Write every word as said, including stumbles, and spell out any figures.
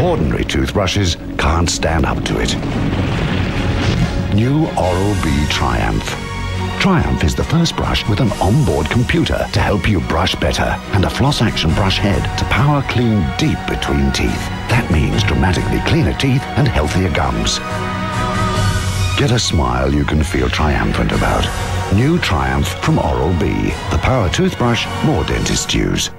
Ordinary toothbrushes can't stand up to it. New Oral-B Triumph. Triumph is the first brush with an onboard computer to help you brush better and a floss action brush head to power clean deep between teeth. That means dramatically cleaner teeth and healthier gums. Get a smile you can feel triumphant about. New Triumph from Oral-B. The power toothbrush more dentists use.